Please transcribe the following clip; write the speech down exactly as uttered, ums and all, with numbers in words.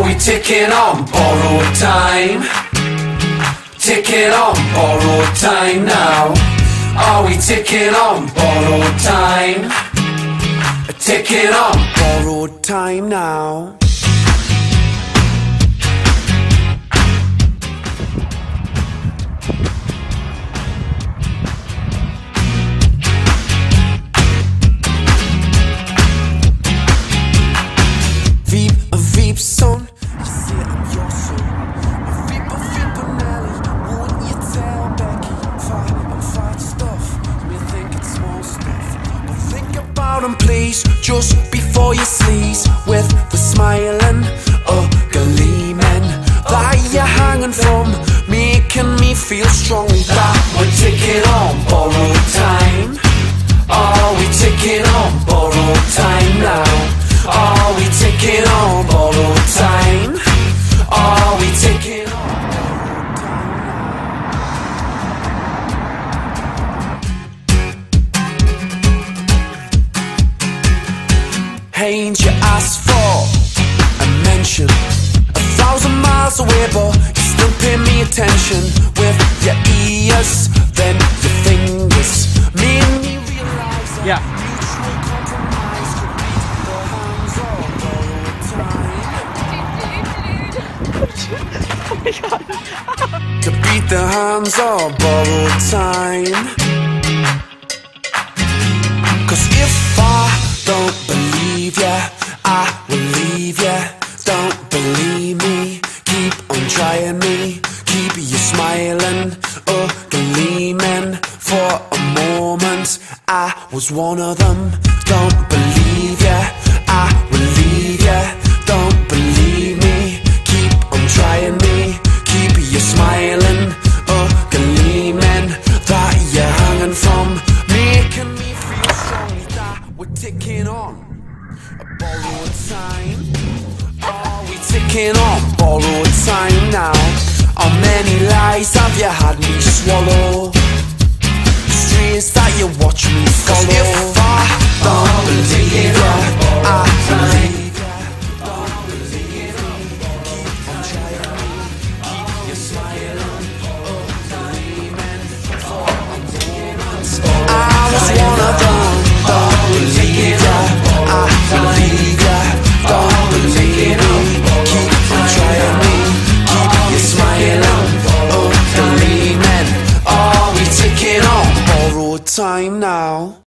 we ticking on borrowed time? Ticking on borrowed time now. Are we ticking on borrowed time? Ticking on borrowed time now. Veep, a veep son, you say I'm your son. A veep, a veep, Nelly, won't you tell Becky? Far and fat stuff, you may think it's small stuff, but think about him please, just before you sneeze. With the smiling, ugly men that you're hanging from, making me feel strong. That we're ticking on borrowed time. Are we ticking on borrowed time now? Are we ticking on borrowed time? Are we ticking on borrowed time? Ain't you asked for a mention? A thousand miles away, but you still pay me attention. With your ears, then your fingers, made me realize that Yeah. mutual compromise could be the hands on borrowed time. To beat the hands of borrowed time. Cause if I don't believe ya, I will leave ya. Don't believe me, keep on trying me. Keep you smiling, oh, gleaming. For a moment, I was one of them. Don't believe ya, I will leave ya. Don't believe me, keep on trying me. Keep you smiling, oh, gleaming. That you're hanging from, making me feel strong. That we're ticking on a borrowed time. Are we ticking on borrowed time now? How many lies have you had me swallow? Streets that you watch me follow. If I don't believe ya, I believe ya. Don't believe me, keep on trying me. Keep you smiling, oh, gleaming. For a moment, I was one of them. Don't believe ya, I believe ya. Don't believe me, keep on trying me. Keep you smiling, oh, gleaming. Are we ticking on borrowed time now?